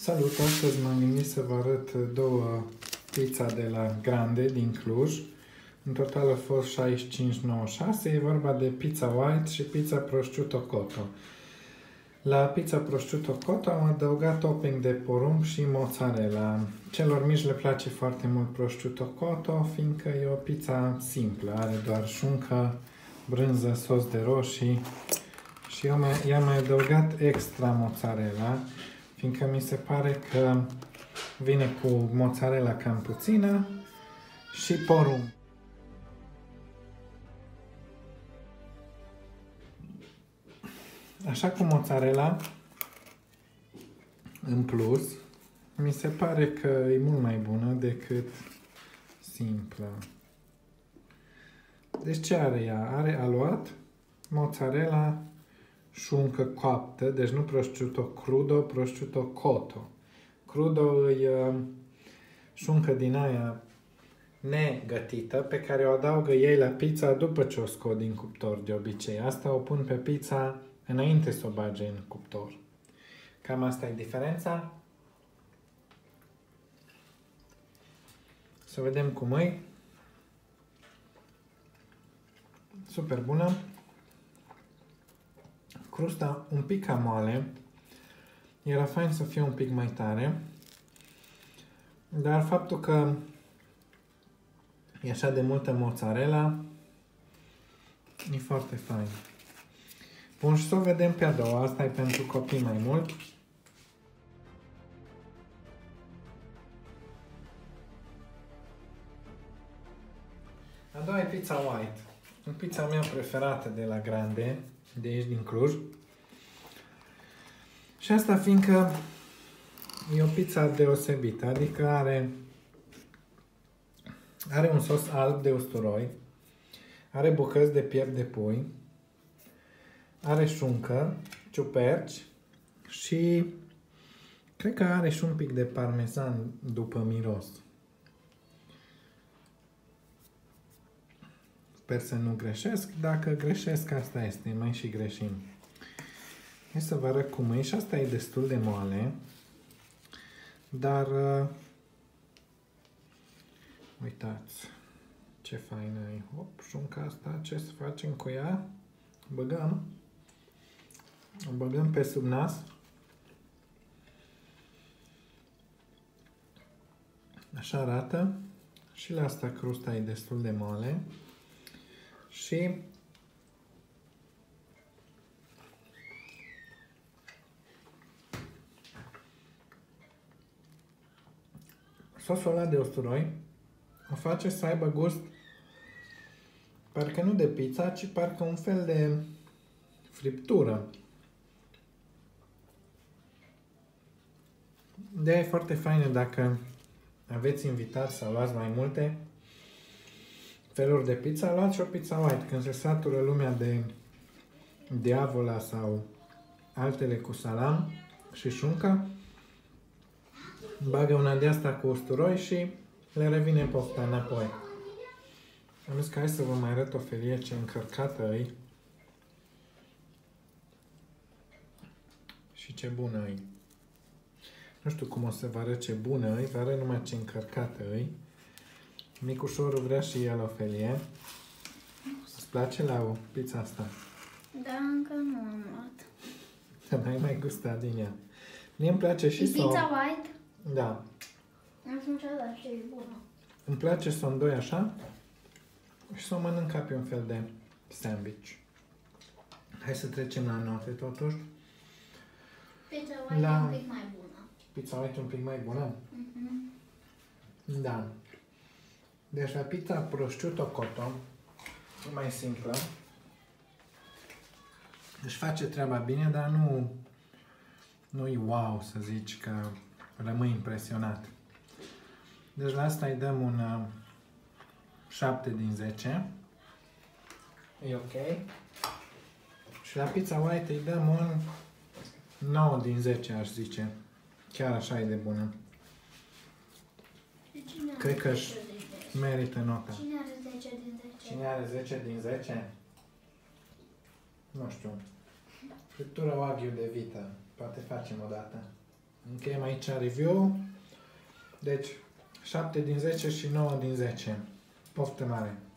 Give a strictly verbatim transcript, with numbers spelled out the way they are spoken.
Salut! Astăzi m-am gândit să vă arăt două pizza de la Grande din Cluj. În total a fost șaizeci și cinci virgulă nouăzeci și șase. E vorba de pizza white și pizza prosciutto cotto. La pizza prosciutto cotto am adăugat topping de porumb și mozzarella. Celor mici le place foarte mult prosciutto cotto, fiindcă e o pizza simplă. Are doar șuncă, brânză, sos de roșii și eu i-am mai adăugat extra mozzarella, fiindcă mi se pare că vine cu mozzarella cam puțină și porumb. Așa cu mozzarella, în plus, mi se pare că e mult mai bună decât simplă. Deci ce are ea? Are aluat, mozzarella, șuncă coaptă, deci nu prosciutto crudo, prosciutto cotto. Crudo e uh, șuncă din aia negătită, pe care o adaugă ei la pizza după ce o scot din cuptor de obicei. Asta o pun pe pizza înainte să o bage în cuptor. Cam asta e diferența. Să vedem cum e. Super bună. Crusta un pic cam moale. Era fain să fie un pic mai tare. Dar faptul că e așa de multă mozzarella e foarte fain. Bun, și să o vedem pe a doua. Asta e pentru copii mai mult. A doua e pizza white. E pizza mea preferată de la Grande, de aici din Cluj. Și asta fiindcă e o pizza deosebită, adică are, are un sos alb de usturoi, are bucăți de piept de pui, are șuncă, ciuperci și cred că are și un pic de parmezan după miros. Sper să nu greșesc. Dacă greșesc, asta este. Mai și greșim. Hai să vă arăt cum e. Și asta e destul de moale. Dar uh, uitați ce faină e. Hop, șunca asta. Ce să facem cu ea? Băgăm. O băgăm pe sub nas. Așa arată. Și la asta crusta e destul de moale. Și sosul ăla de usturoi o face să aibă gust parcă nu de pizza, ci parcă un fel de friptură. De-aia e foarte faină dacă aveți invitați sau luați mai multe feluri de pizza, luați și o pizza white. Când se satură lumea de diavola sau altele cu salam și șuncă, bagă una de asta cu usturoi și le revine pofta înapoi. Am zis că hai să vă mai arăt o felie ce încărcată e și ce bună e. Nu știu cum o să vă arăt ce bună e, vă arăt numai ce încărcată e. Micușorul vrea și el o felie. Îți place la o pizza asta? Da, încă nu am luat. Să n-ai mai gustat din ea. Mie îmi place și E să pizza white? Da. Nu știu niciodată ce e bună. Îmi place să o îndoi așa și să o mănânc ca pe un fel de sandwich. Hai să trecem la note totuși. Pizza white La... e un pic mai bună. Pizza white un pic mai bună? Mhm. Da. Deci la pizza prosciutto cotto e mai simplă. Deci face treaba bine, dar nu nu e wow să zici că rămâi impresionat. Deci la asta îi dăm un uh, șapte din zece. E ok. Și la pizza white îi dăm un nouă din zece, aș zice. Chiar așa e de bună. Cred că își merită nota. Cine are zece din zece? Cine are zece din zece? Nu știu. Friptură Wagyu de vită. Poate facem o dată. Încheiem aici review. Deci, șapte din zece și nouă din zece. Poftă mare!